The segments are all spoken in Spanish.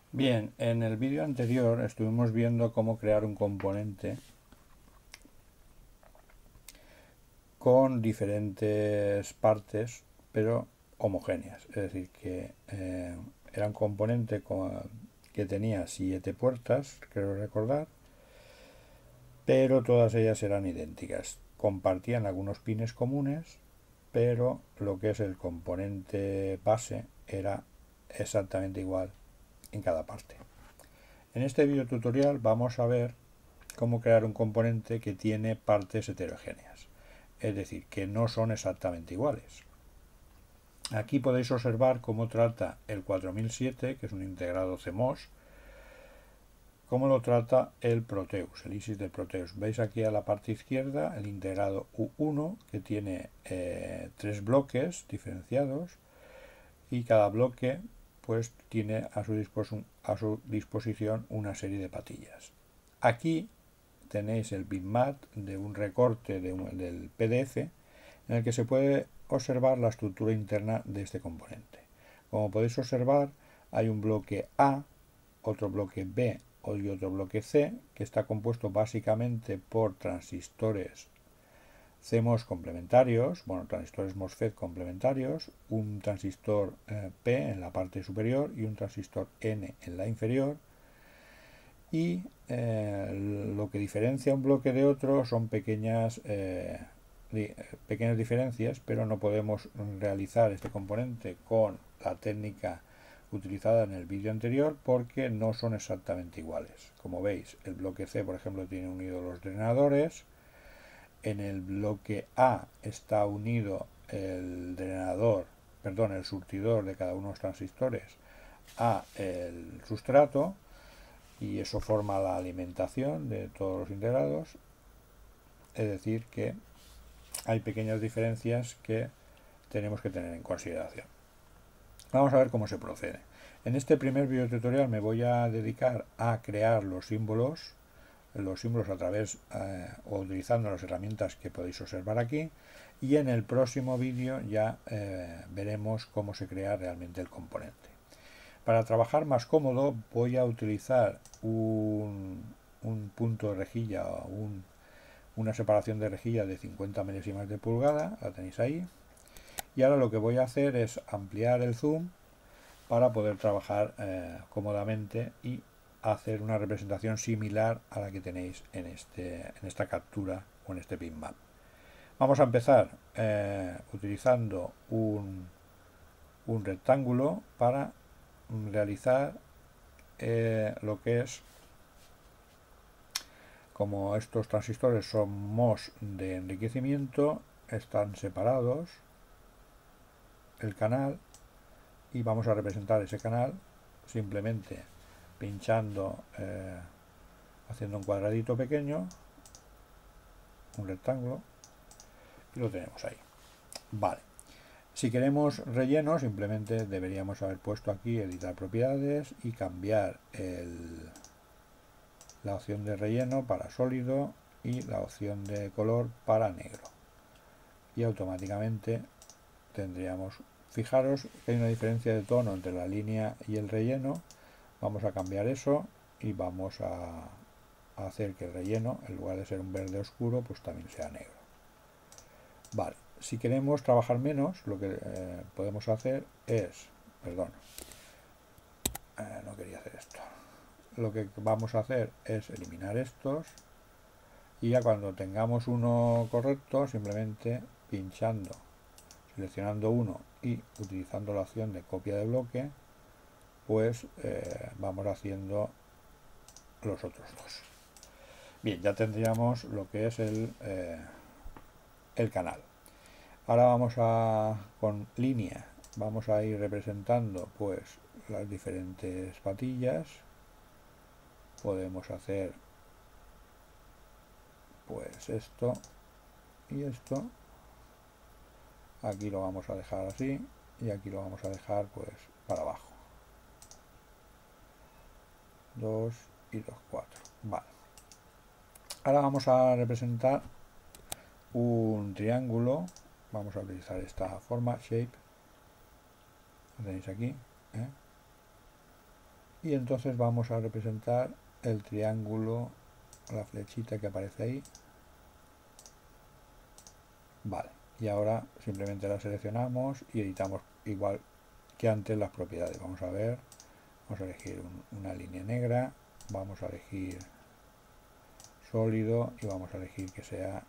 Bien, en el vídeo anterior estuvimos viendo cómo crear un componente con diferentes partes, pero homogéneas. Es decir, que era un componente que tenía 7 puertas, creo recordar, pero todas ellas eran idénticas. Compartían algunos pines comunes, pero lo que es el componente base era exactamente igual en cada parte. En este video tutorial vamos a ver cómo crear un componente que tiene partes heterogéneas, es decir, que no son exactamente iguales. Aquí podéis observar cómo trata el 4007, que es un integrado CMOS, cómo lo trata el Proteus, el ISIS de Proteus. Veis aquí a la parte izquierda el integrado U1, que tiene 3 bloques diferenciados, y cada bloque pues tiene a su disposición una serie de patillas. Aquí tenéis el bitmap de un recorte del PDF en el que se puede observar la estructura interna de este componente. Como podéis observar, hay un bloque A, otro bloque B y otro bloque C, que está compuesto básicamente por transistores CMOS complementarios, transistores MOSFET complementarios, un transistor P en la parte superior y un transistor N en la inferior, y lo que diferencia un bloque de otro son pequeñas diferencias, pero no podemos realizar este componente con la técnica utilizada en el vídeo anterior porque no son exactamente iguales. Como veis, el bloque C, por ejemplo, tiene unidos los drenadores. En el bloque A está unido el el surtidor de cada uno de los transistores a el sustrato, y eso forma la alimentación de todos los integrados. Es decir, que hay pequeñas diferencias que tenemos que tener en consideración. Vamos a ver cómo se procede. En este primer video tutorial me voy a dedicar a crear los símbolos a través o utilizando las herramientas que podéis observar aquí, y en el próximo vídeo ya veremos cómo se crea realmente el componente. Para trabajar más cómodo voy a utilizar un punto de rejilla o una separación de rejilla de 50 milésimas de pulgada, la tenéis ahí, y ahora lo que voy a hacer es ampliar el zoom para poder trabajar cómodamente y hacer una representación similar a la que tenéis en esta captura o en este bitmap. Vamos a empezar utilizando un rectángulo para realizar lo que es, como estos transistores son MOS de enriquecimiento, están separados el canal, y vamos a representar ese canal simplemente pinchando, haciendo un cuadradito pequeño, un rectángulo, y lo tenemos ahí. Vale. Si queremos relleno, simplemente deberíamos haber puesto aquí editar propiedades y cambiar la opción de relleno para sólido y la opción de color para negro, y automáticamente tendríamos, fijaros que hay una diferencia de tono entre la línea y el relleno. Vamos a cambiar eso y vamos a hacer que el relleno, en lugar de ser un verde oscuro, pues también sea negro. Vale, si queremos trabajar menos, lo que podemos hacer es, perdón, no quería hacer esto. Lo que vamos a hacer es eliminar estos, y ya cuando tengamos uno correcto, simplemente pinchando, seleccionando uno y utilizando la opción de copia de bloque, pues vamos haciendo los otros dos. Bien, ya tendríamos lo que es el canal. Ahora con línea, vamos a ir representando pues las diferentes patillas. Podemos hacer pues esto y esto. Aquí lo vamos a dejar así, y aquí lo vamos a dejar pues para abajo. 2 y 2, 4. Vale. Ahora vamos a representar un triángulo. Vamos a utilizar esta forma, shape, lo tenéis aquí, y entonces vamos a representar el triángulo, la flechita que aparece ahí. Vale, y ahora simplemente la seleccionamos y editamos igual que antes las propiedades. Vamos a ver, vamos a elegir una línea negra, vamos a elegir sólido y vamos a elegir que sea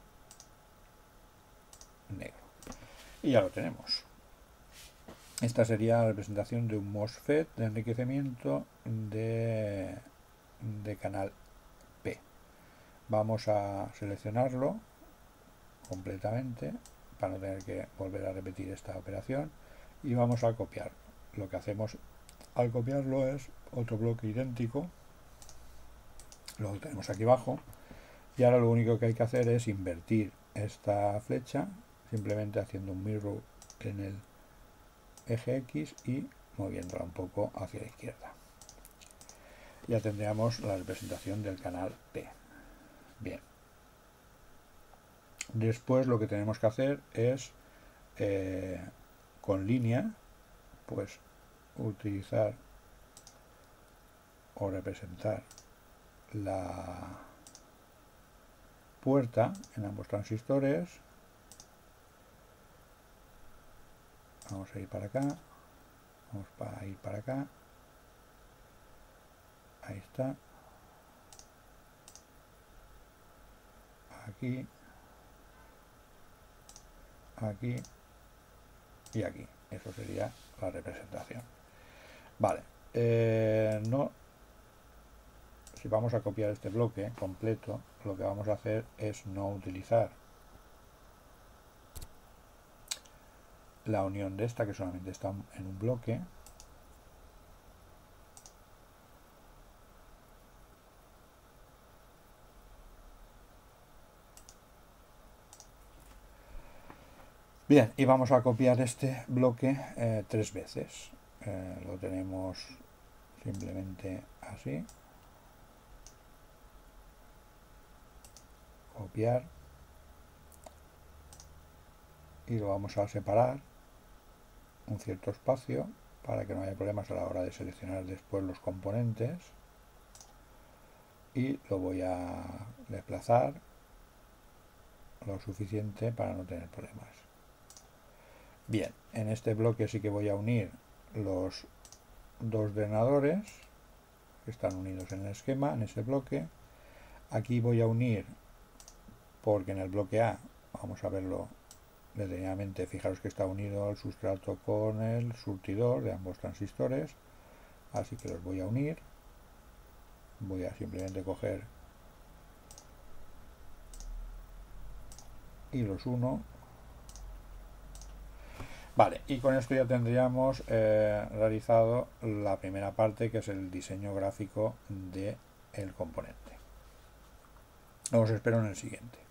negro. Y ya lo tenemos. Esta sería la representación de un MOSFET de enriquecimiento de canal P. Vamos a seleccionarlo completamente para no tener que volver a repetir esta operación y vamos a copiar. Lo que hacemos al copiarlo es otro bloque idéntico, lo tenemos aquí abajo, y ahora lo único que hay que hacer es invertir esta flecha simplemente haciendo un mirror en el eje X y moviéndola un poco hacia la izquierda. Ya tendríamos la representación del canal P. Bien. Después lo que tenemos que hacer es con línea, pues utilizar o representar la puerta en ambos transistores. Vamos a ir para acá, vamos a ir para acá, ahí está, aquí, aquí y aquí. Eso sería la representación. Vale, no, si vamos a copiar este bloque completo, lo que vamos a hacer es no utilizar la unión de esta, que solamente está en un bloque. Bien, y vamos a copiar este bloque 3 veces. Lo tenemos simplemente así. Copiar. Y lo vamos a separar un cierto espacio para que no haya problemas a la hora de seleccionar después los componentes. Y lo voy a desplazar lo suficiente para no tener problemas. Bien, en este bloque sí que voy a unir los dos drenadores que están unidos en el esquema, en ese bloque. Aquí voy a unir, porque en el bloque A, vamos a verlo detenidamente, fijaros que está unido el sustrato con el surtidor de ambos transistores, así que los voy a unir. Voy a simplemente coger y los uno. Vale, y con esto ya tendríamos realizado la primera parte, que es el diseño gráfico del componente. Os espero en el siguiente.